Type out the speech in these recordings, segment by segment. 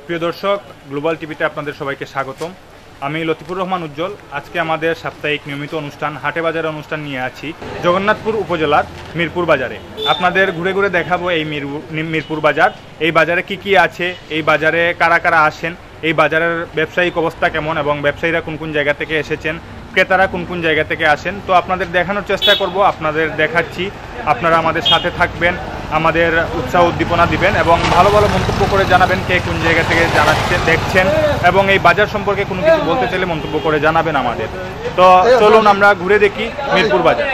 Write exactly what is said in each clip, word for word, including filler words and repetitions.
প্রিয় দর্শক, গ্লোবাল টিভিতে আপনাদের সবাইকে স্বাগতম। আমি লতিফুর রহমান উজ্জ্বল। আজকে আমাদের সাপ্তাহিক নিয়মিত অনুষ্ঠান হাটে বাজারে অনুষ্ঠান নিয়ে আছি জগন্নাথপুর উপজেলার মিরপুর বাজারে। আপনাদের ঘুরে ঘুরে দেখাবো এই মিরপুর বাজার, এই বাজারে কি কি আছে, এই বাজারে কারা কারা আসেন, এই বাজারের ব্যবসায়িক অবস্থা কেমন এবং ব্যবসায়ীরা কোন কোন জায়গা থেকে এসেছেন, ক্রেতারা কোন কোন জায়গা থেকে আসেন। তো আপনাদের দেখানোর চেষ্টা করব, আপনাদের দেখাচ্ছি, আপনারা আমাদের সাথে থাকবেন, আমাদের উৎসাহ উদ্দীপনা দিবেন এবং ভালো ভালো মন্তব্য করে জানাবেন কে কোন জায়গা থেকে জানাচ্ছেন দেখছেন, এবং এই বাজার সম্পর্কে কোনো কিছু বলতে চাইলে মন্তব্য করে জানাবেন আমাদের। তো চলুন আমরা ঘুরে দেখি মিরপুর বাজার।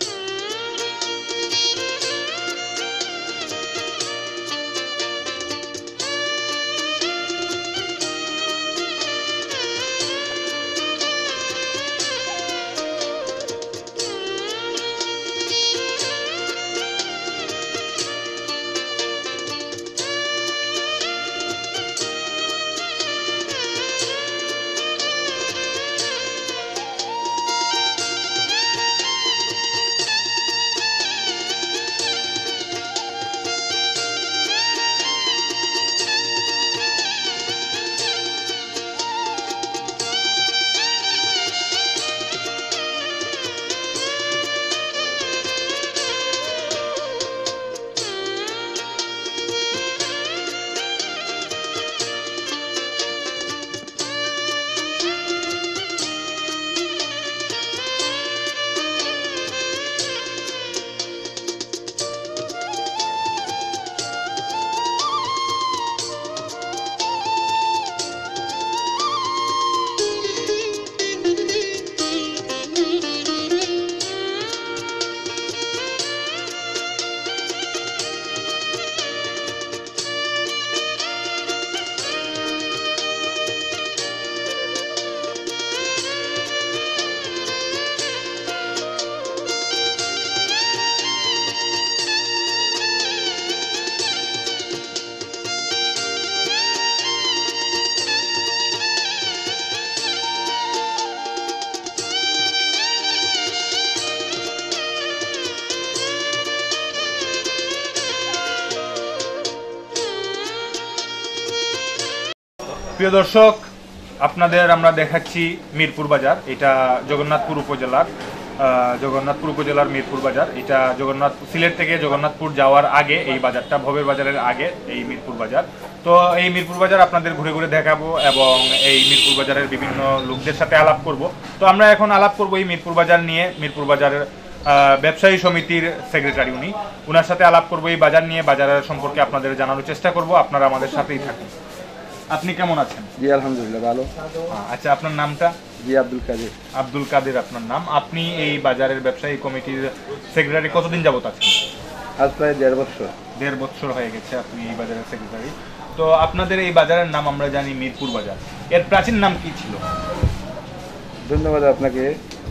প্রিয় দর্শক, আপনাদের আমরা দেখাচ্ছি মিরপুর বাজার। এটা জগন্নাথপুর উপজেলার জগন্নাথপুর উপজেলার মিরপুর বাজার। এটা জগন্নাথ সিলেট থেকে জগন্নাথপুর যাওয়ার আগে এই বাজারটা, ভবের বাজারের আগে এই মিরপুর বাজার। তো এই মিরপুর বাজার আপনাদের ঘুরে ঘুরে দেখাবো এবং এই মিরপুর বাজারের বিভিন্ন লোকদের সাথে আলাপ করব। তো আমরা এখন আলাপ করবো এই মিরপুর বাজার নিয়ে। মিরপুর বাজারের ব্যবসায়ী সমিতির সেক্রেটারি উনি, ওনার সাথে আলাপ করবো এই বাজার নিয়ে, বাজারের সম্পর্কে আপনাদের জানানোর চেষ্টা করব। আপনারা আমাদের সাথেই থাকুন। আপনি কেমন আছেন? জি আলহামদুলিল্লাহ ভালো। আচ্ছা, আপনার নামটা? জি আব্দুল কাদের। আব্দুল কাদের আপনার নাম। আপনি এই বাজারের ব্যবসায়ী কমিটির সেক্রেটারি কতদিন যাবত আছেন? আজ প্রায় দেড় বছর। দেড় বছর হয়ে গেছে আপনি এই বাজারের সেক্রেটারি। তো আপনাদের এই বাজারের নাম আমরা জানি মিরপুর বাজার, এর প্রাচীন নাম কি ছিল? ধন্যবাদ আপনাকে।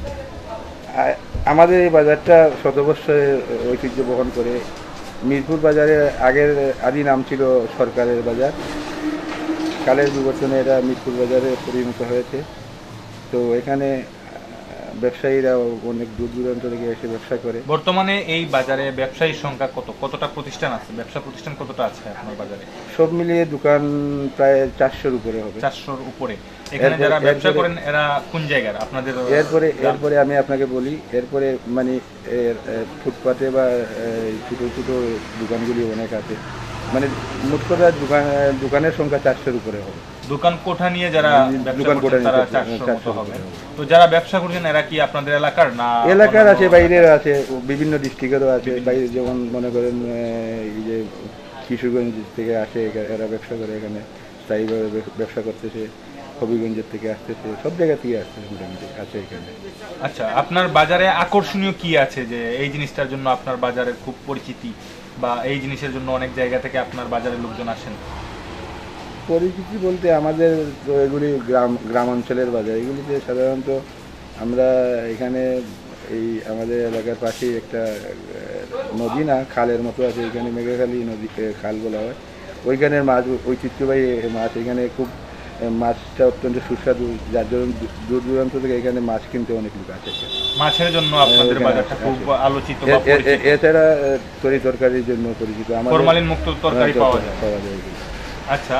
আমাদের এই বাজারটা শত বছরের ঐতিহ্য বহন করে। মিরপুর বাজারে আগের আদি নাম ছিল সরকারের বাজার, কালের বিবর্তনে এটা মিরপুর বাজারে পরিণত হয়েছে। তো এখানে ব্যবসায়ীরা অনেক দূর দূরান্ত থেকে এসে ব্যবসা করে। বর্তমানে এই বাজারে ব্যবসায়ীর সংখ্যা কত, কতটা প্রতিষ্ঠান আছে, ব্যবসা প্রতিষ্ঠান কতটা আছে আপনার বাজারে? সব মিলিয়ে দোকান প্রায় চারশোর উপরে হবে। চারশোর উপরে। এখানে যারা ব্যবসা করেন এরা কোন জায়গার আপনাদের? এরপরে এরপরে আমি আপনাকে বলি, এরপরে মানে ফুটপাতে বা ছোটো ছোটো দোকানগুলি অনেক আছে। মানে মোট কথা দোকান দোকানের সংখ্যা চারশোর উপরে হবে। দোকান কোঠা নিয়ে যারা দোকান কোঠা তারা চারশোর মতো হবে। তো যারা ব্যবসা করছেন এরা কি আপনাদের এলাকার না? এলাকার আছে, বাইরের আছে, বিভিন্ন ডিস্ট্রিক্টেরও আছে। বাইরে যেমন মনে করেন এই যে কিশোরগঞ্জ থেকে আসে, এরা ব্যবসা করে, এখানে স্থায়ীভাবে ব্যবসা করতেছে। হবিগঞ্জের থেকে আসতেছে, সব জায়গা থেকে আসছে মোটামুটি আছে এখানে। আচ্ছা, আপনার বাজারে আকর্ষণীয় কি আছে যে এই জিনিসটার জন্য আপনার বাজারের খুব পরিচিতি, বা এই জিনিসের জন্য অনেক জায়গা থেকে আপনার বাজারের লোকজন আসেন? পরিচিতি বলতে আমাদের তো এগুলি গ্রাম গ্রাম অঞ্চলের বাজার। এগুলিতে সাধারণত আমরা এখানে এই আমাদের এলাকার পাশেই একটা নদী না খালের মতো আছে, এখানে মেঘাখালী নদী খাল বলা হয়। ওইখানের মাছ ঐতিহ্যবাহী মাছ, এখানে খুব মাছটা অত্যন্ত সুস্বাদু, যার জন্য দূর দূরান্ত থেকে এখানে মাছ কিনতে অনেক লোক আসে। মাছের জন্য আপনাদের বাজারটা খুব আলোচিত। এছাড়া তরি তরকারির জন্য পরিচিত। ফরমালিন মুক্ত তরকারি পাওয়া যায়। আচ্ছা,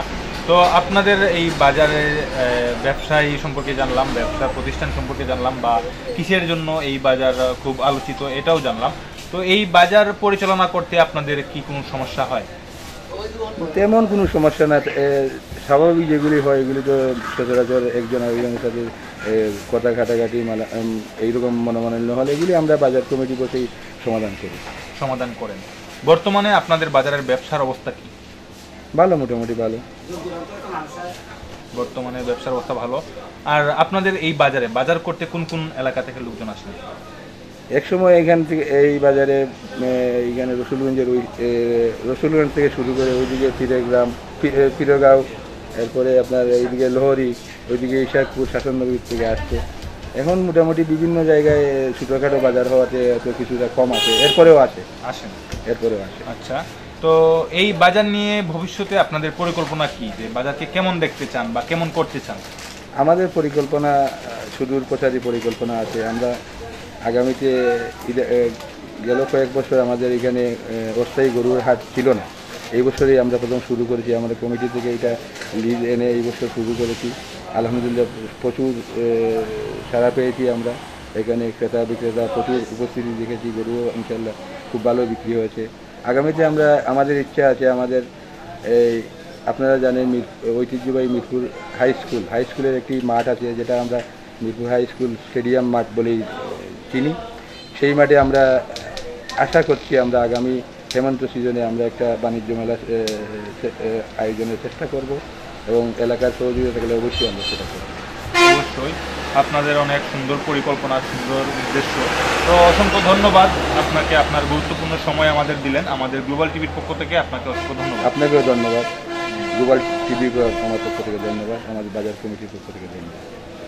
তো আপনাদের এই বাজারের আহ, ব্যবসায়ী সম্পর্কে জানলাম, ব্যবসা প্রতিষ্ঠান সম্পর্কে জানলাম, বা কিসের জন্য এই বাজার আহ, খুব আলোচিত এটাও জানলাম। তো এই বাজার পরিচালনা করতে আপনাদের কি কোনো সমস্যা হয়? তেমন কোনো সমস্যা না। এ, স্বাভাবিক যেগুলি হয় এগুলি তো সচরাচর একজন আরেকজনের সাথে এ, কথা কাটাকাটি মালা উম, এইরকম মনোমালিন্য হলে এগুলি আমরা বাজার কমিটি বসেই সমাধান করি। সমাধান করেন। বর্তমানে আপনাদের বাজারের ব্যবসার অবস্থা কি? ভালো, মোটামুটি ভালো। বর্তমানে ব্যবসার অবস্থা ভালো। আর আপনাদের এই বাজারে বাজার করতে কোন কোন এলাকা থেকে লোকজন আসেন? এক সময় এখান থেকে এই বাজারে এ, এইখানে রসুলগঞ্জের ওই এ, রসুলগঞ্জ থেকে শুরু করে ওইদিকে ফিরেগ্রাম, ফিরগাঁও, এরপরে আপনার এইদিকে লোহরি, ওইদিকে ইশাকপুর, শাসননগর থেকে আসছে। এখন মোটামুটি বিভিন্ন জায়গায় ছোটোখাটো বাজার হওয়াতে এত কিছুটা কম আছে, এরপরেও আছে, আসেন এরপরেও আছে। আচ্ছা, তো এই বাজার নিয়ে ভবিষ্যতে আপনাদের পরিকল্পনা কি, যে বাজারকে কেমন দেখতে চান বা কেমন করতে চান? আমাদের পরিকল্পনা আহ, সুদূর প্রসারী পরিকল্পনা আছে। আমরা আগামীতে ইদা- এ, গেল কয়েক বছর আমাদের এখানে এ, অস্থায়ী গরুর হাট ছিল না। এই বছরই আমরা প্রথম শুরু করেছি, আমাদের কমিটি থেকে এটা লিজ এনে এই বছর শুরু করেছি। আলহামদুলিল্লাহ প্রচুর এ, সাড়া পেয়েছি আমরা। এখানে ক্রেতা বিক্রেতা প্রচুর উপস্থিতি দেখেছি, গরুও ইনশাল্লাহ খুব ভালো বিক্রি হয়েছে। আগামীতে আমরা আমাদের ইচ্ছা আছে, আমাদের এই আপনারা জানেন মির ঐতিহ্যবাহী মিরপুর হাই স্কুল হাই স্কুলের একটি মাঠ আছে, যেটা আমরা মিরপুর হাই স্কুল স্টেডিয়াম মাঠ বলেই আহ, চিনি। সেই মাঠে আমরা আশা করছি আমরা আগামী হেমন্ত সিজনে আমরা একটা বাণিজ্য মেলা আহ, সে- আহ, আয়োজনের চেষ্টা করব, এবং এলাকার সহযোগিতা থাকলে অবশ্যই আমরা সেটা করব। অবশ্যই আপনাদের অনেক সুন্দর পরিকল্পনা, সুন্দর উদ্দেশ্য। তো অসংখ্য ধন্যবাদ আপনাকে, আপনার গুরুত্বপূর্ণ সময় আমাদের দিলেন। আমাদের গ্লোবাল টিভির পক্ষ থেকে আপনাকে অসংখ্য ধন্যবাদ। আপনাকেও ধন্যবাদ, গ্লোবাল টিভি আমার পক্ষ থেকে ধন্যবাদ, আমাদের বাজার কমিটির পক্ষ থেকে ধন্যবাদ।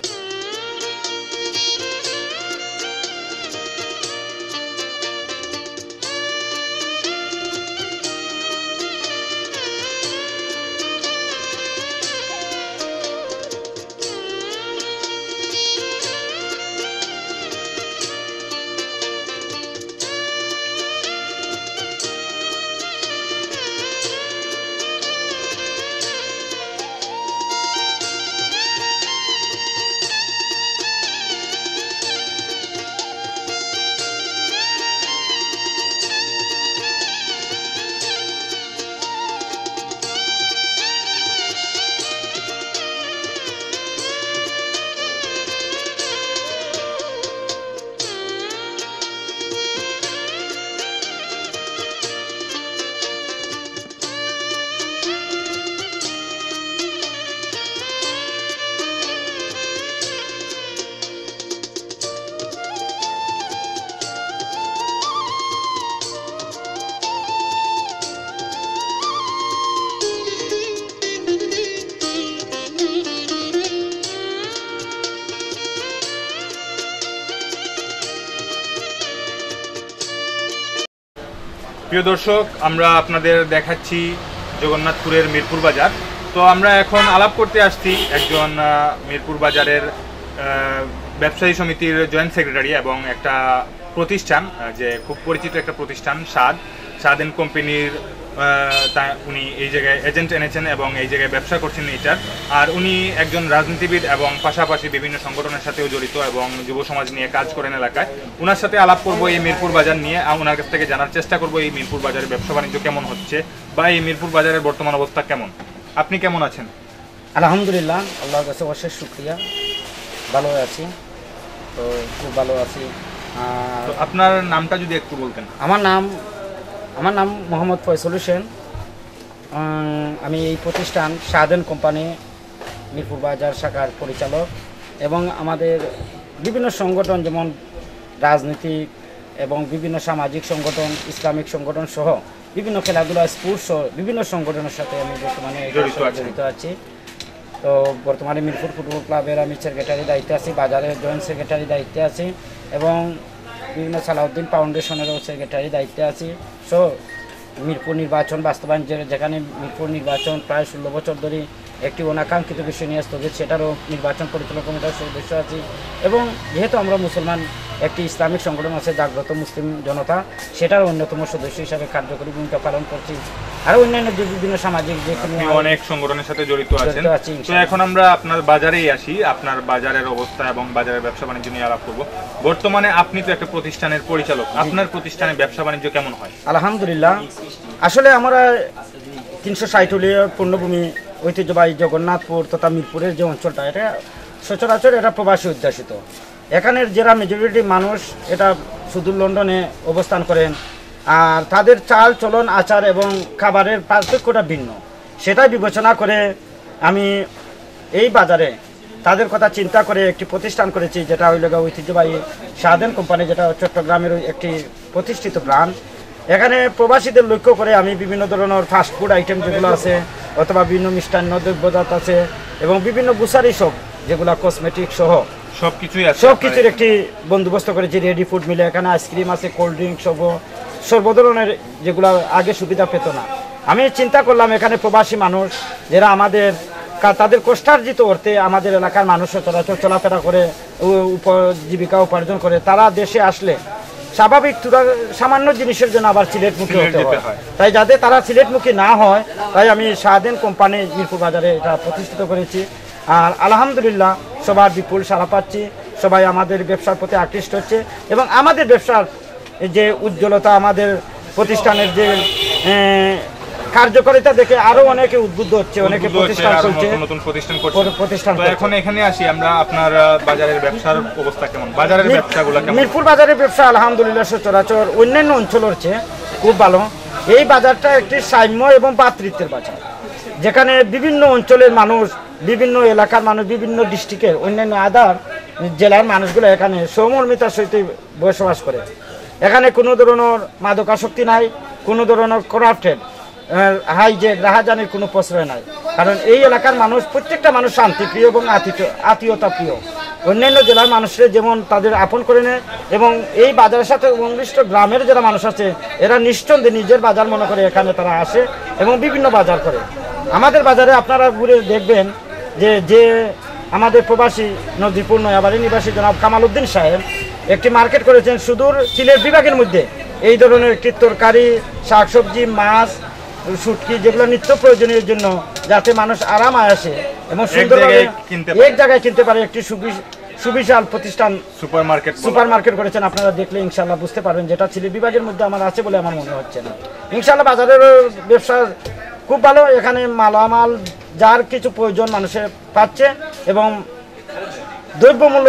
প্রিয় দর্শক, আমরা আপনাদের দেখাচ্ছি জগন্নাথপুরের মিরপুর বাজার। তো আমরা এখন আলাপ করতে আসছি একজন আহ, মিরপুর বাজারের আহ, ব্যবসায়ী সমিতির জয়েন্ট সেক্রেটারি এবং একটা প্রতিষ্ঠান, আহ, যে খুব পরিচিত একটা প্রতিষ্ঠান সাদ সাদ এন্ড কোম্পানির। তা উনি এই জায়গায় এজেন্ট এনেছেন এবং এই জায়গায় ব্যবসা করছেন এটার। আর উনি একজন রাজনীতিবিদ এবং পাশাপাশি বিভিন্ন সংগঠনের সাথেও জড়িত এবং যুব সমাজ নিয়ে কাজ করেন এলাকায়। ওনার সাথে আলাপ করব এই মিরপুর বাজার নিয়ে, আর ওনার কাছ থেকে জানার চেষ্টা করব এই মিরপুর বাজারের ব্যবসা বাণিজ্য কেমন হচ্ছে বা এই মিরপুর বাজারের বর্তমান অবস্থা কেমন। আপনি কেমন আছেন? আলহামদুলিল্লাহ, আল্লাহর কাছে অশেষ শুক্রিয়া, ভালো আছি। তো খুব ভালো আছি। আর তো আপনার নামটা যদি একটু বলতেন। আমার নাম আমার নাম মোহাম্মদ ফয়সল হোসেন। উম, আমি এই প্রতিষ্ঠান সাদেন কোম্পানি মিরপুর বাজার শাখার পরিচালক, এবং আমাদের বিভিন্ন সংগঠন যেমন রাজনীতিক এবং বিভিন্ন সামাজিক সংগঠন, ইসলামিক সংগঠন সহ বিভিন্ন খেলাধুলা, স্পোর্টস সহ বিভিন্ন সংগঠনের সাথে আমি বর্তমানে জড়িত আছেন। জড়িত আছি। তো বর্তমানে মিরপুর ফুটবল ক্লাবের আমি সেক্রেটারি দায়িত্বে আছি, বাজারের জয়েন্ট সেক্রেটারি দায়িত্বে আছি, এবং বিভিন্ন সালাউদ্দিন ফাউন্ডেশনেরও সেক্রেটারি দায়িত্বে আছি। সো মিরপুর নির্বাচন বাস্তবায়ন, যে- যেখানে মিরপুর নির্বাচন প্রায় ষোলো বছর ধরে একটি অনাকাঙ্ক্ষিত বিষয় নিয়ে স্থগিত, সেটারও নির্বাচন পরিচালনা কমিটির সদস্য আছি। এবং যেহেতু আমরা মুসলমান একটি ইসলামিক সংগঠন আছে জাগ্রত মুসলিম জনতা, সেটার অন্যতম সদস্য হিসাবে কার্যকরী ভূমিকা পালন করছি। আরও অন্যান্য যে বিভিন্ন সামাজিক যে আপনি অনেক সংগঠনের সাথে জড়িত আছেন। জড়িত আছি, তো ইনশাআল্লাহ। এখন আমরা আপনার বাজারেই আসি, আপনার বাজারের অবস্থা এবং বাজারের ব্যবসা বাণিজ্য নিয়ে আলাপ করব। বর্তমানে আপনি তো একটা প্রতিষ্ঠানের পরিচালক, আপনার প্রতিষ্ঠানে ব্যবসা বাণিজ্য কেমন হয়? আলহামদুলিল্লাহ, আসলে আমরা তিনশো ষাটলীয় পূর্ণভূমি ঐতিহ্যবাহী জগন্নাথপুর তথা মিরপুরের যে অঞ্চলটা, এটা সচরাচর এটা প্রবাসী অধ্যাসিত। এখানের যারা মেজরিটি মানুষ এটা সুদূর লন্ডনে অবস্থান করেন, আর তাদের চাল চলন আচার এবং খাবারের পার্থক্যটা ভিন্ন। সেটাই বিবেচনা করে আমি এই বাজারে তাদের কথা চিন্তা করে একটি প্রতিষ্ঠান করেছি, যেটা হইল ঐতিহ্যবাহী শাহজাহান কোম্পানি, যেটা চট্টগ্রামের একটি প্রতিষ্ঠিত ব্র্যান্ড। এখানে প্রবাসীদের লক্ষ্য করে আমি বিভিন্ন ধরনের ফাস্টফুড আইটেম যেগুলো আছে, অথবা বিভিন্ন মিষ্টান্ন দ্রব্যজাত আছে, এবং বিভিন্ন গ্রোসারি শপ যেগুলো কসমেটিক সহ সবকিছুই আছে, সব কিছুর একটি বন্দোবস্ত করেছি। রেডি ফুড মিলে এখানে আইসক্রিম আছে, কোল্ড ড্রিঙ্ক সহ সর্ব ধরনের যেগুলো আগে সুবিধা পেত না। আমি চিন্তা করলাম এখানে প্রবাসী মানুষ যারা আমাদের তাদের কষ্টার্জিত অর্থে আমাদের এলাকার মানুষ চলাচল চলাফেরা করে উপজীবিকা উপার্জন করে, তারা দেশে আসলে স্বাভাবিক সামান্য জিনিসের জন্য আবার সিলেটমুখী হতে হয়। তাই যাতে তারা সিলেটমুখী না হয়, তাই আমি শাহজাহান কোম্পানি মিরপুর বাজারে এটা প্রতিষ্ঠিত করেছি। আর আলহামদুলিল্লাহ সবার বিপুল সাড়া পাচ্ছি, সবাই আমাদের ব্যবসার প্রতি আকৃষ্ট হচ্ছে, এবং আমাদের ব্যবসার যে উজ্জ্বলতা, আমাদের প্রতিষ্ঠানের যে কার্যকারিতা দেখে আরো অনেকে উদ্বুদ্ধ হচ্ছে, অনেকে প্রতিষ্ঠান করছে, নতুন প্রতিষ্ঠান করছে প্রতিষ্ঠান। তো এখন এখানে আসি আমরা, আপনার বাজারের ব্যবসার অবস্থা কেমন? বাজারের ব্যবসাগুলো কেমন? মিরপুর বাজারের ব্যবসা আলহামদুলিল্লাহ সচরাচর অন্যান্য অঞ্চলের চেয়ে খুব ভালো। এই বাজারটা একটি সাম্য এবং ভ্রাতৃত্বের বাজার, যেখানে বিভিন্ন অঞ্চলের মানুষ, বিভিন্ন এলাকার মানুষ, বিভিন্ন ডিস্ট্রিক্টের অন্যান্য আদার জেলার মানুষগুলো এখানে সৌমর্মিতার সহিত বসবাস করে। এখানে কোনো ধরনের মাদকাসক্তি নাই, কোনো ধরনের করাপ্টেড হাইজেক রাহাজানির কোনো প্রশ্রয় নাই। কারণ এই এলাকার মানুষ, প্রত্যেকটা মানুষ শান্তিপ্রিয় এবং আত্মীয়তা প্রিয়। অন্যান্য জেলার মানুষরা যেমন তাদের আপন করে নেয়, এবং এই বাজারের সাথে সংশ্লিষ্ট গ্রামের যারা মানুষ আছে এরা নিশ্চন্দ্বে নিজের বাজার মনে করে এখানে তারা আসে এবং বিভিন্ন বাজার করে। আমাদের বাজারে আপনারা ঘুরে দেখবেন যে যে আমাদের প্রবাসী নদীপুর নয়াবাড়ি নিবাসী জনাব কামাল উদ্দিন সাহেব একটি মার্কেট করেছেন সুদূর সিলেট বিভাগের মধ্যে। এই ধরনের একটি তরকারি, শাকসবজি, মাছ, শুটকি, যেগুলো নিত্য প্রয়োজনীয় জন্য, যাতে মানুষ আরাম আসে এবং সুন্দরভাবে এক জায়গায় কিনতে পারে, একটি সুবিশাল প্রতিষ্ঠান সুপার মার্কেট সুপার মার্কেট করেছেন। আপনারা দেখলে ইনশাল্লাহ বুঝতে পারবেন, যেটা সিলেট বিভাগের মধ্যে আমার আছে বলে আমার মনে হচ্ছে না। ইনশাল্লাহ বাজারের ব্যবসা খুব ভালো, এখানে মালামাল যার কিছু প্রয়োজন মানুষের পাচ্ছে, এবং দ্রব্যমূল্য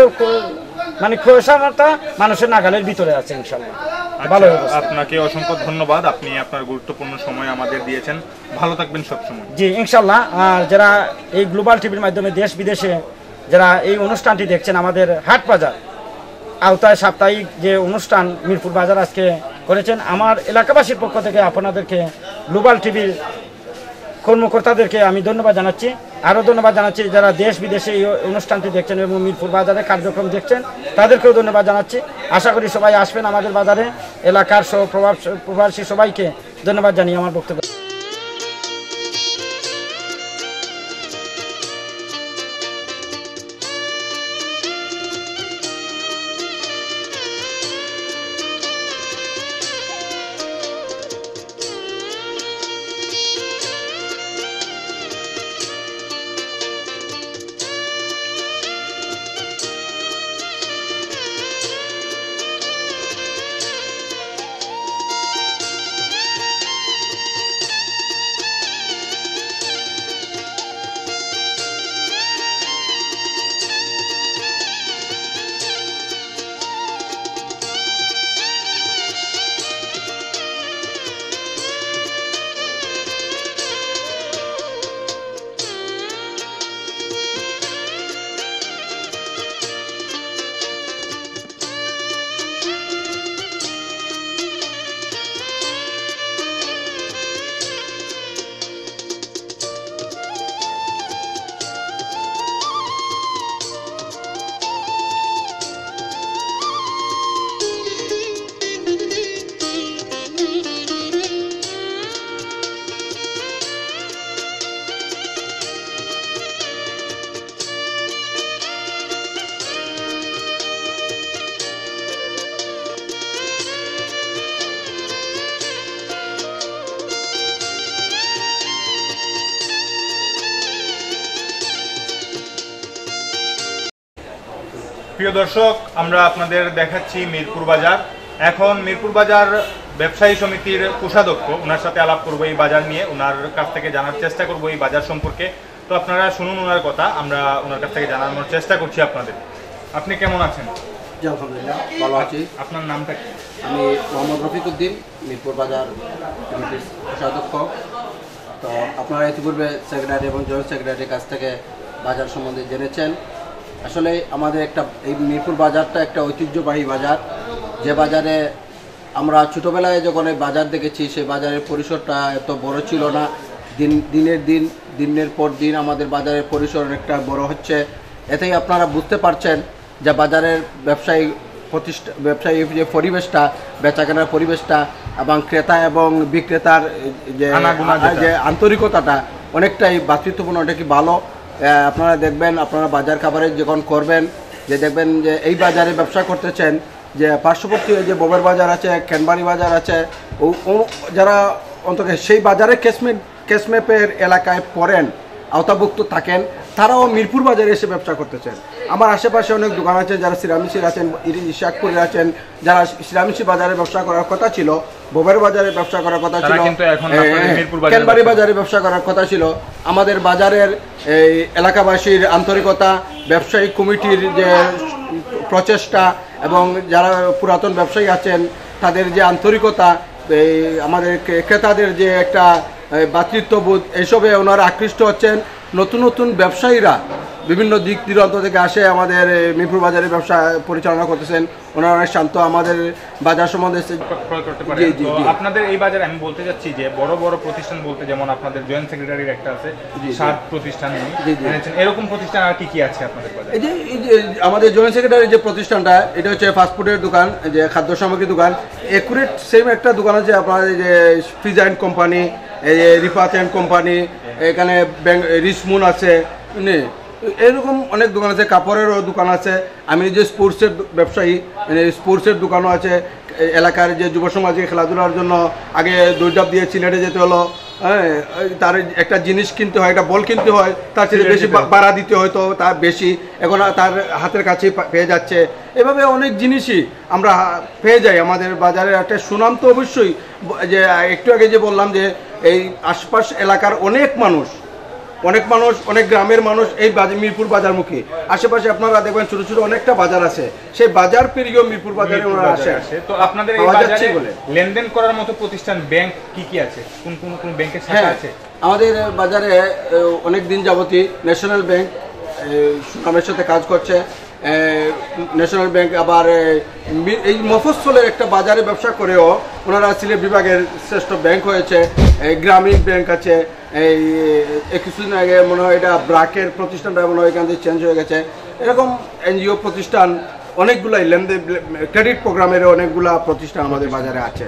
মানে ক্ষয়সামতা মানুষের নাগালের ভিতরে আছে ইনশাল্লাহ। ভালো। আপনাকে অসংখ্য ধন্যবাদ, আপনি আপনার গুরুত্বপূর্ণ সময় আমাদের দিয়েছেন। ভালো থাকবেন সবসময়। জি ইনশাল্লাহ। আর যারা এই গ্লোবাল টিভির মাধ্যমে দেশ বিদেশে যারা এই অনুষ্ঠানটি দেখছেন, আমাদের হাট বাজার আওতায় সাপ্তাহিক যে অনুষ্ঠান মিরপুর বাজার আজকে করেছেন, আমার এলাকাবাসীর পক্ষ থেকে আপনাদেরকে, গ্লোবাল টিভির কর্মকর্তাদেরকে আমি ধন্যবাদ জানাচ্ছি। আরও ধন্যবাদ জানাচ্ছি যারা দেশ বিদেশে এই অনুষ্ঠানটি দেখছেন এবং মিরপুর বাজারে কার্যক্রম দেখছেন, তাদেরকেও ধন্যবাদ জানাচ্ছি। আশা করি সবাই আসবেন আমাদের বাজারে। এলাকার সহ প্রভাব প্রবাসী সবাইকে ধন্যবাদ জানিয়ে আমার বক্তব্য। প্রিয় দর্শক, আমরা আপনাদের দেখাচ্ছি মিরপুর বাজার। এখন মিরপুর বাজার ব্যবসায়ী সমিতির কোষাধ্যক্ষ, ওনার সাথে আলাপ করবো এই বাজার নিয়ে, ওনার কাছ থেকে জানার চেষ্টা করবো এই বাজার সম্পর্কে। তো আপনারা শুনুন ওনার কথা, আমরা ওনার কাছ থেকে জানানোর চেষ্টা করছি আপনাদের। আপনি কেমন আছেন? জি আলহামদুলিল্লাহ ভালো আছি। আপনার নামটা কি? আমি মোহাম্মদ রফিক উদ্দিন, মিরপুর বাজার কমিটির কোষাধ্যক্ষ। তো আপনারা ইতিপূর্বে সেক্রেটারি এবং জয়েন্ট সেক্রেটারির কাছ থেকে বাজার সম্বন্ধে জেনেছেন। আসলে আমাদের একটা এই মিরপুর বাজারটা একটা ঐতিহ্যবাহী বাজার, যে বাজারে আমরা ছোটোবেলায় যখন এই বাজার দেখেছি সেই বাজারের পরিসরটা এত বড় ছিল না। দিন দিনের দিন দিনের পর দিন আমাদের বাজারের পরিসর অনেকটা বড় হচ্ছে। এতেই আপনারা বুঝতে পারছেন যে বাজারের ব্যবসায়ী প্রতিষ্ঠা ব্যবসায়ী যে পরিবেশটা, বেচাকেনার পরিবেশটা এবং ক্রেতা এবং বিক্রেতার যে যে আন্তরিকতাটা অনেকটাই ভ্রাতৃত্বপূর্ণ, ওটা কি ভালো। আপনারা দেখবেন, আপনারা বাজার খাবারে যখন করবেন, যে দেখবেন যে এই বাজারে ব্যবসা করতেছেন, যে পার্শ্ববর্তী যে বোবের বাজার আছে, ক্যানবারি বাজার আছে, ও যারা অন্তত সেই বাজারে ক্যাশমেট ক্যাশমেপের এলাকায় পড়েন, আওতাভুক্ত থাকেন, তারাও মিরপুর বাজারে এসে ব্যবসা করতেছেন। আমার আশেপাশে অনেক দোকান আছে, যারা সিরামিসির আছেন, ইশাকপুরের আছেন, যারা সিরামিসি বাজারে ব্যবসা করার কথা ছিল, বোবের বাজারে ব্যবসা করার কথা ছিল, ক্যানবারি বাজারে ব্যবসা করার কথা ছিল। আমাদের বাজারের এই এলাকাবাসীর আন্তরিকতা, ব্যবসায়িক কমিটির যে প্রচেষ্টা এবং যারা পুরাতন ব্যবসায়ী আছেন তাদের যে আন্তরিকতা, এই আমাদের ক্রেতাদের যে একটা ভ্রাতৃত্ববোধ, এইসবে ওনারা আকৃষ্ট হচ্ছেন। নতুন নতুন ব্যবসায়ীরা বিভিন্ন দিক দিগন্ত থেকে আসে আমাদের মিরপুর বাজারে ব্যবসা পরিচালনা করতেছেন। ওনারা অনেক শান্ত, আমাদের বাজার সম্বন্ধে আপনাদের এই বাজারে আমি বলতে চাচ্ছি যে বড় বড় প্রতিষ্ঠান বলতে যেমন আপনাদের জয়েন্ট সেক্রেটারির একটা আছে, সাত প্রতিষ্ঠান, এরকম প্রতিষ্ঠান আর কি কি আছে আপনাদের বাজারে? এই যে এই যে আমাদের জয়েন্ট সেক্রেটারির যে প্রতিষ্ঠানটা, এটা হচ্ছে ফাস্টফুডের দোকান, যে খাদ্য সামগ্রী দোকান। একুরেট সেম একটা দোকান আছে আপনার, যে পিজা অ্যান্ড কোম্পানি, এই যে রিফাত অ্যান্ড কোম্পানি, এখানে রিসমুন আছে, এরকম অনেক দোকান আছে। কাপড়েরও দোকান আছে। আমি নিজে স্পোর্টসের ব্যবসায়ী, মানে স্পোর্টসের দোকানও আছে। এলাকার যে যুব সমাজে খেলাধুলার জন্য আগে দৌড়ঝাঁপ দিয়ে সিলেটে যেতে হলো, হ্যাঁ, তার একটা জিনিস কিনতে হয়, একটা বল কিনতে হয়, তার চেয়ে বেশি ভাড়া দিতে হয়তো, তার বেশি এখন তার হাতের কাছেই পেয়ে যাচ্ছে। এভাবে অনেক জিনিসই আমরা পেয়ে যাই আমাদের বাজারে। একটা সুনাম তো অবশ্যই, যে একটু আগে যে বললাম যে এই আশপাশ এলাকার অনেক মানুষ অনেক মানুষ অনেক গ্রামের মানুষ এই মিরপুর বাজারমুখী। আশেপাশে আপনারা দেখবেন ছোট ছোট অনেকটা বাজার আছে, সেই বাজার পেরিয়েও মিরপুর বাজারে ওনারা আসে। তো আপনাদের এই বাজারে লেনদেন করার মতো প্রতিষ্ঠান, ব্যাংক কি কি আছে? কোন কোন কোন ব্যাংকের শাখা আছে? আমাদের বাজারে অনেক দিন যাবতই ন্যাশনাল ব্যাংক সুনামের সাথে কাজ করছে। ন্যাশনাল ব্যাংক আবার এই মফস্বলের একটা বাজারে ব্যবসা করেও ওনারা সিলেট বিভাগের শ্রেষ্ঠ ব্যাংক হয়েছে। গ্রামীণ ব্যাংক আছে। এই কিছুদিন আগে মনে হয় এটা ব্রাকের প্রতিষ্ঠানটা মনে হয় এখান থেকে চেঞ্জ হয়ে গেছে। এরকম এনজিও প্রতিষ্ঠান অনেকগুলাই, লেনদেন ক্রেডিট প্রোগ্রামের অনেকগুলা প্রতিষ্ঠান আমাদের বাজারে আছে।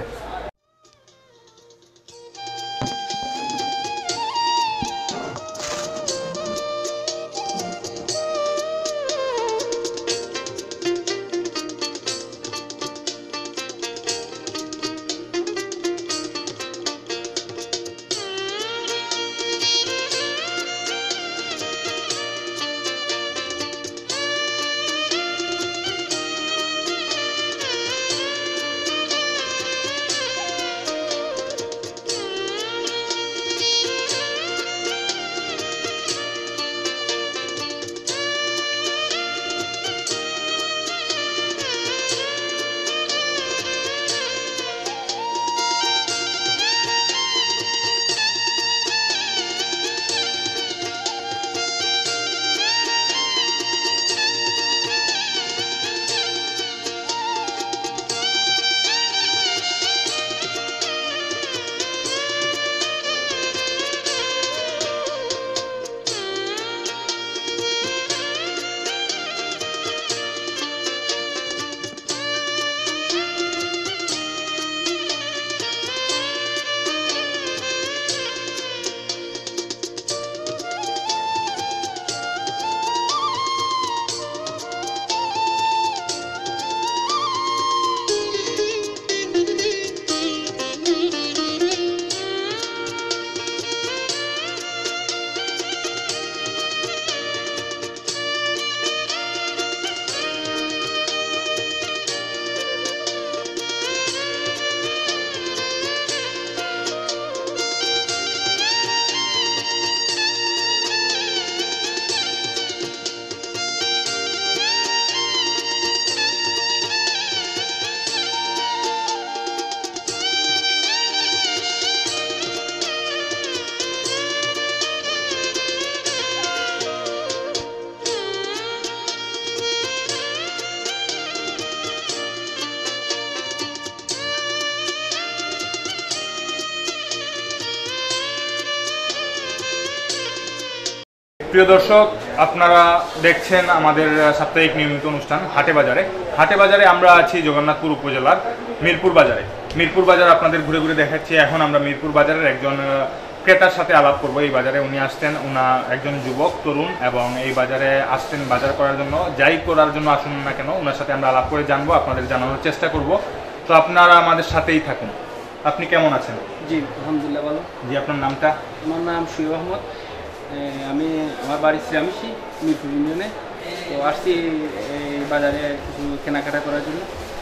প্রিয় দর্শক, আপনারা দেখছেন আমাদের সাপ্তাহিক নিয়মিত অনুষ্ঠান হাটে বাজারে। হাটে বাজারে আমরা আছি জগন্নাথপুর উপজেলার মিরপুর বাজারে। মিরপুর বাজার আপনাদের ঘুরে ঘুরে দেখাচ্ছি। এখন আমরা মিরপুর বাজারের একজন ক্রেতার সাথে আলাপ করব। এই বাজারে উনি আসতেন, উনা একজন যুবক তরুণ এবং এই বাজারে আসতেন বাজার করার জন্য। যাই করার জন্য আসুন না কেন, ওনার সাথে আমরা আলাপ করে জানবো, আপনাদের জানানোর চেষ্টা করব। তো আপনারা আমাদের সাথেই থাকুন। আপনি কেমন আছেন? জি আলহামদুলিল্লাহ ভালো। জি, আপনার নামটা? আমার নাম শুয়েব আহমদ। আমি আমার বাড়ি শ্রীরামিশি মিরপুর ইউনিয়নে। তো আসছি এই বাজারে কিছু কেনাকাটা করার জন্য।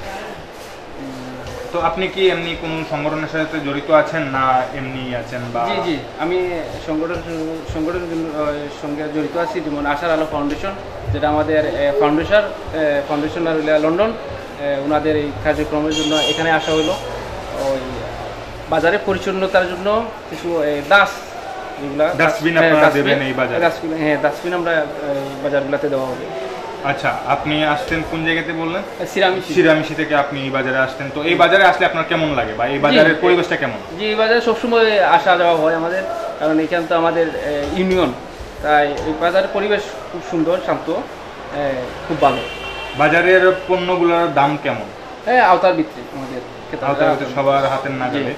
তো আপনি কি এমনি কোন সংগঠনের সাথে জড়িত আছেন না এমনি আছেন? বা জি জি আমি সংগঠন সংগঠনের সঙ্গে জড়িত আছি, যেমন আশার আলো ফাউন্ডেশন, যেটা আমাদের ফাউন্ডেশন ফাউন্ডেশন লন্ডন। ওনাদের এই কার্যক্রমের জন্য এখানে আসা হলো। ওই বাজারে পরিচ্ছন্নতার জন্য কিছু ডাস যেগুলা ডাস্টবিন আপনারা দেবেন এই বাজারে? ডাস্টবিন, হ্যাঁ ডাস্টবিন আমরা বাজারগুলোতে দেওয়া হবে। আচ্ছা, আপনি আসছেন কোন জায়গাতে বললেন? শ্রীরামিশি। শ্রীরামিশি থেকে আপনি এই বাজারে আসতেন। তো এই বাজারে আসলে আপনার কেমন লাগে বা এই বাজারের পরিবেশটা কেমন? জি, এই বাজারে সবসময় আসা যাওয়া হয় আমাদের, কারণ এখানে তো আমাদের ইউনিয়ন, তাই এই বাজারের পরিবেশ খুব সুন্দর, শান্ত, খুব ভালো। বাজারের পণ্যগুলোর দাম কেমন? হ্যাঁ, আওতার ভিত্তি আমাদের, আওতার ভিতরে সবার হাতের নাগালে।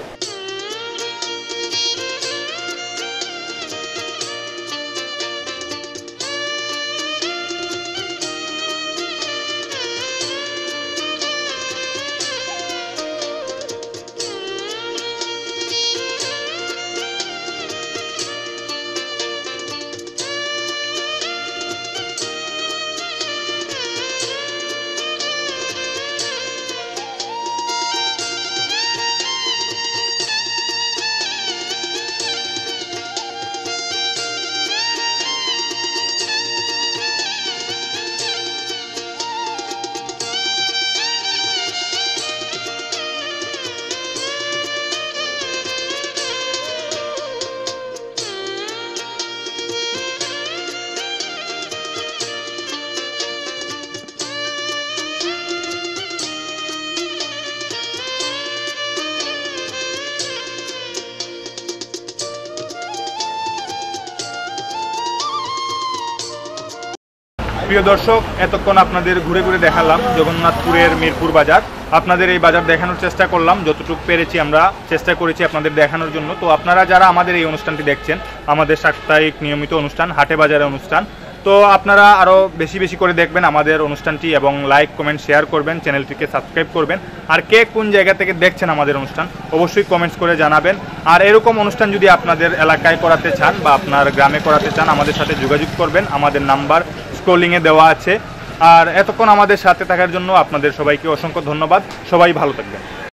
প্রিয় দর্শক, এতক্ষণ আপনাদের ঘুরে ঘুরে দেখালাম জগন্নাথপুরের মিরপুর বাজার। আপনাদের এই বাজার দেখানোর চেষ্টা করলাম, যতটুকু পেরেছি আমরা চেষ্টা করেছি আপনাদের দেখানোর জন্য। তো আপনারা যারা আমাদের এই অনুষ্ঠানটি দেখছেন, আমাদের সাপ্তাহিক নিয়মিত অনুষ্ঠান হাটে বাজারে অনুষ্ঠান, তো আপনারা আরও বেশি বেশি করে দেখবেন আমাদের অনুষ্ঠানটি এবং লাইক কমেন্ট শেয়ার করবেন, চ্যানেলটিকে সাবস্ক্রাইব করবেন। আর কে কোন জায়গা থেকে দেখছেন আমাদের অনুষ্ঠান অবশ্যই কমেন্টস করে জানাবেন। আর এরকম অনুষ্ঠান যদি আপনাদের এলাকায় করাতে চান বা আপনার গ্রামে করাতে চান, আমাদের সাথে যোগাযোগ করবেন। আমাদের নাম্বার স্ক্রলিংয়ে দেওয়া আছে। আর এতক্ষণ আমাদের সাথে থাকার জন্য আপনাদের সবাইকে অসংখ্য ধন্যবাদ। সবাই ভালো থাকবেন।